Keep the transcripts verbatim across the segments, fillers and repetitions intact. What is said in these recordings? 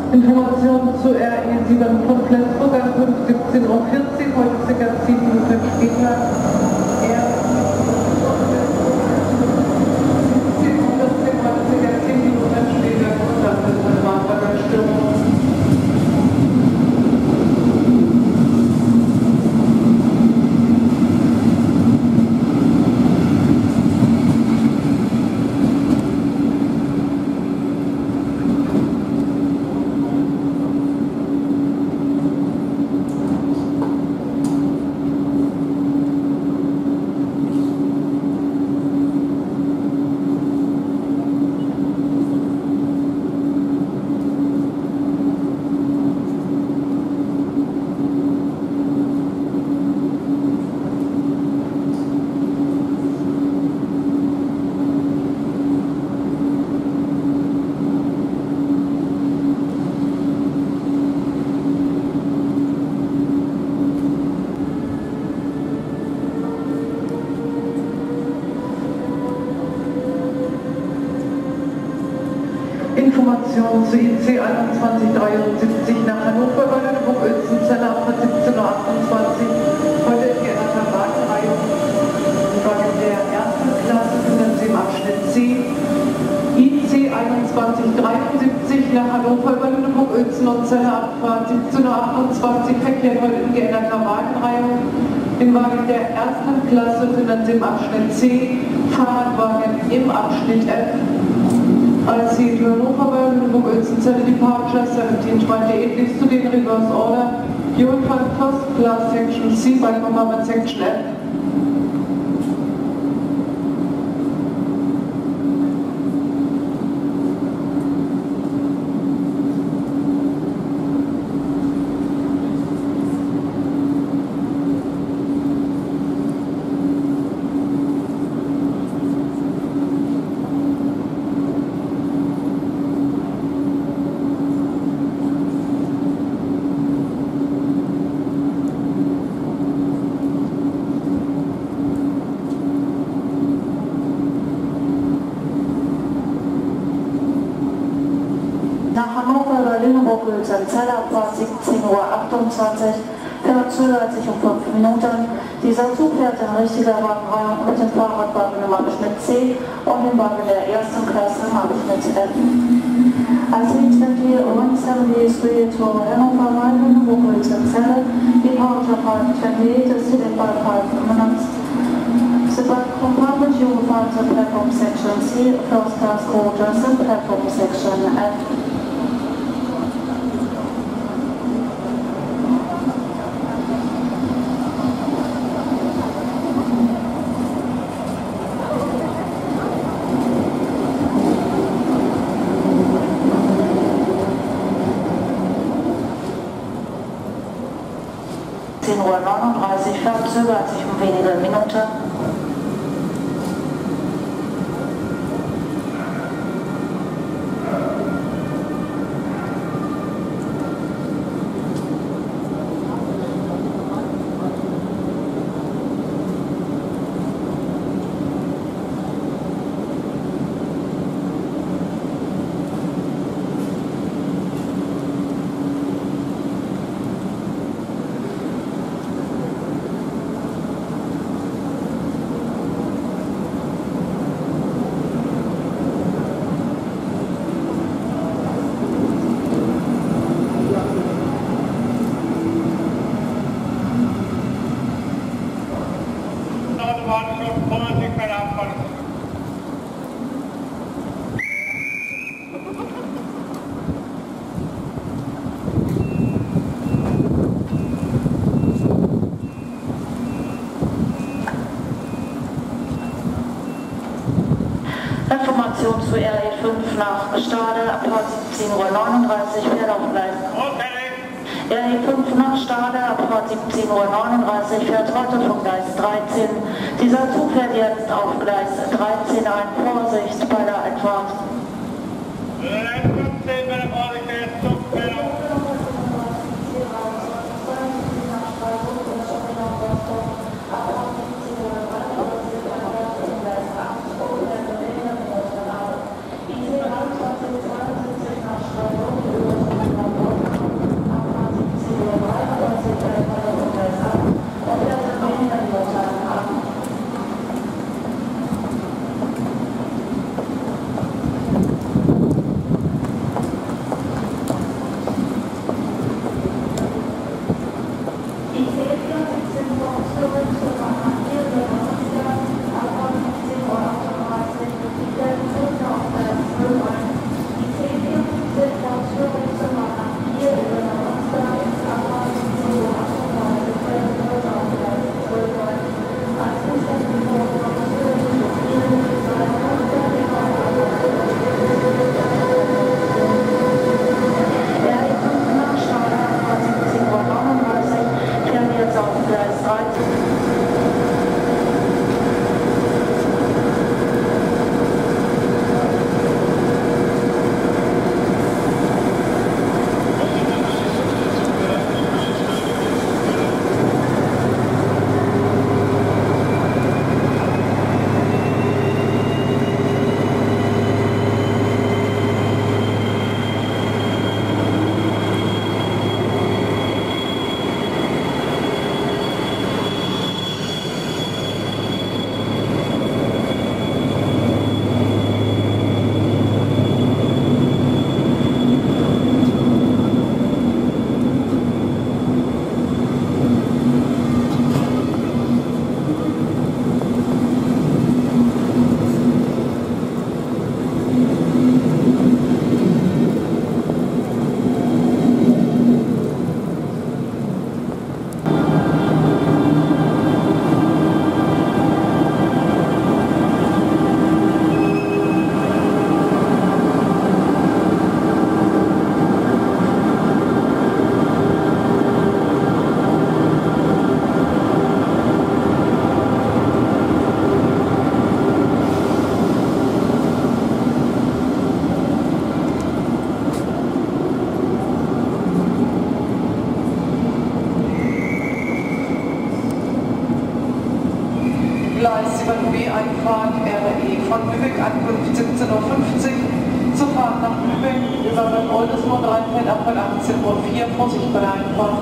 Information zu R E sieben von Flensburg, Ankunft siebzehn Uhr vierzig, heute circa zehn Minuten später. R siebzehn Uhr vierzig, heute circa zehn Minuten später, das ist eine Bahnweiler Störung. Information zu I C einundzwanzig dreiundsiebzig nach Hannover bei Lüneburg, Uelzen-Zelle ab siebzehn Uhr achtundzwanzig. Heute in geänderter Wagenreihung im Wagen der ersten Klasse finden Sie im Abschnitt C. I C einundzwanzig dreiundsiebzig nach Hannover über Lüneburg, Uelzen und Zelle Abfahrt siebzehn Uhr achtundzwanzig. Verkehrt heute in geänderter Wagenreihung. Im Wagen der ersten Klasse finden Sie im Abschnitt C. Fahrradwagen im Abschnitt F. I C to Hannover by Lüneburg, Uelzen-Zelle departure seventeen twenty-eight, please to the reverse order. You will find first class section C by compartment section F. Nach Hannover über Lüneburg, Uelzen-Zelle Abfahrt siebzehn Uhr achtundzwanzig, verzögert sich um fünf Minuten. Dieser Zug fährt in richtiger Wagenreihe mit dem Fahrradwagen im Abschnitt C und dem Wagen der ersten Klasse im Abschnitt F. I C twenty-one seventy-three to Hannover by Lüneburg, Uelzen-Zelle, departure five twenty-eight, is delayed by five minutes. The compartment you will find the platform section C, first class quarters, and platform section F. zehn Uhr neununddreißig verzögert sich um wenige Minuten. Information zu R E fünf nach Stade, Abfahrt siebzehn Uhr neununddreißig, fährt auf Gleis. R E fünf nach Stade, Abfahrt siebzehn Uhr neununddreißig, fährt heute vom Gleis dreizehn. Dieser Zug fährt jetzt auf Gleis dreizehn ein. Vorsicht bei der Einfahrt. Unterkunft siebzehn Uhr fünfzig, Zufahrt nach Lübeck über Bad Oldesloe, Rheinfeld, Abfahrt achtzehn Uhr vier, Vorsicht bei der Einfahrt.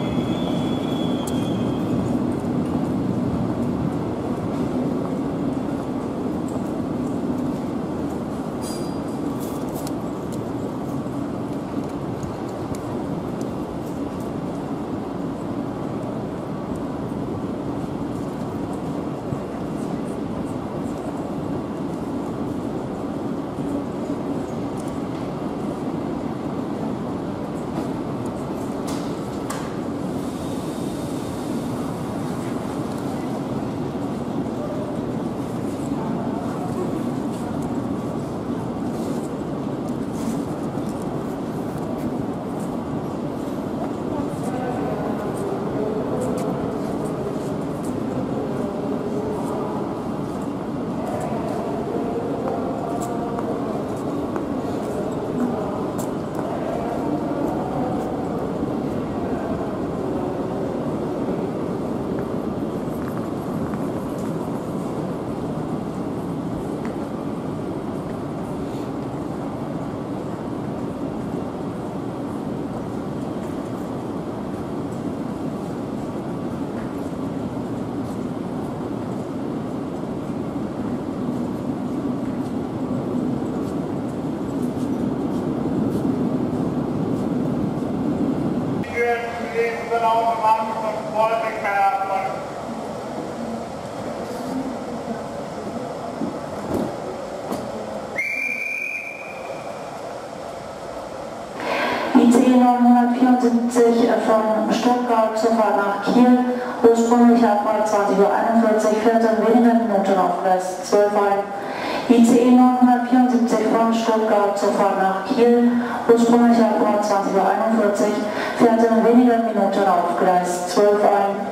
I C E neunhundertvierundsiebzig von Stuttgart Zufahrt nach Kiel, ursprüngliche Abfahrt zwanzig Uhr einundvierzig, fährt in wenigen Minuten auf Gleis zwölf ein. I C E neunhundertvierundsiebzig von Stuttgart Zufahrt nach Kiel, ursprüngliche Abfahrt zwanzig Uhr einundvierzig, fährt in wenigen Minuten auf Gleis zwölf ein.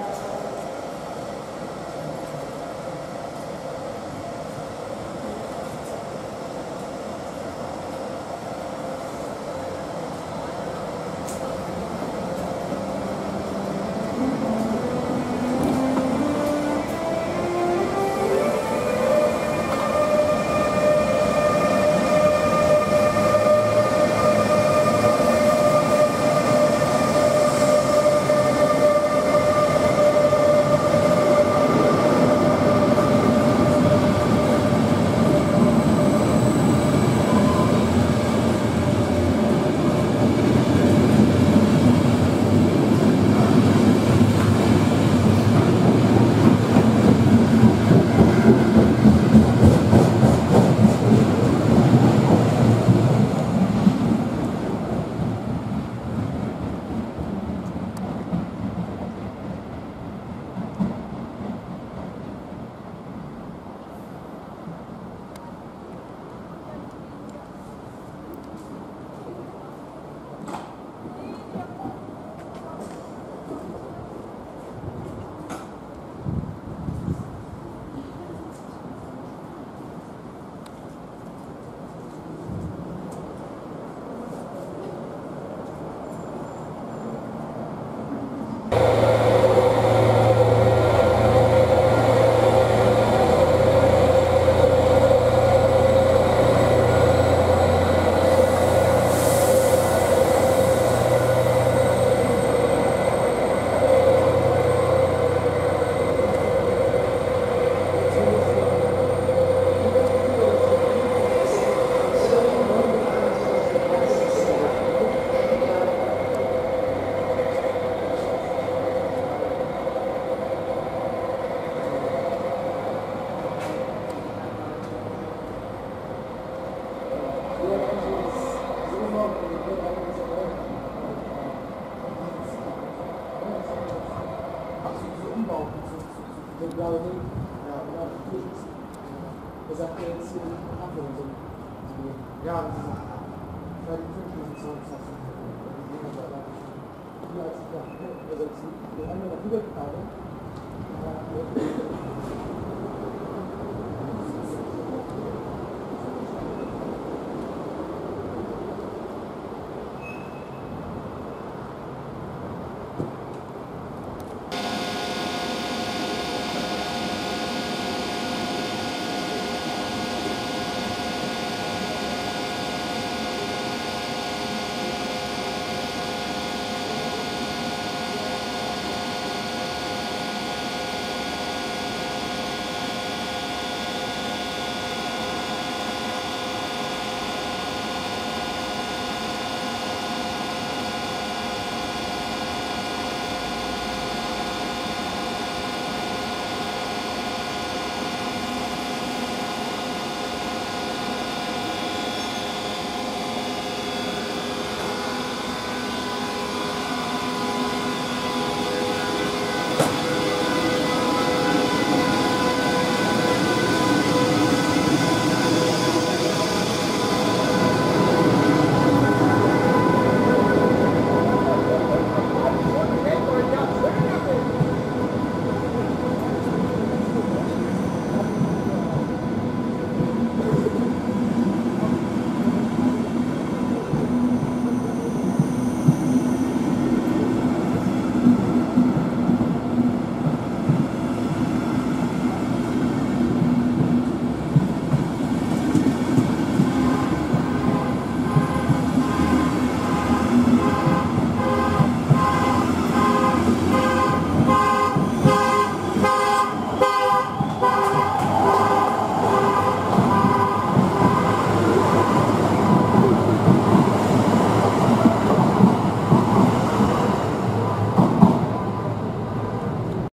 Wir haben ja noch übergefahren.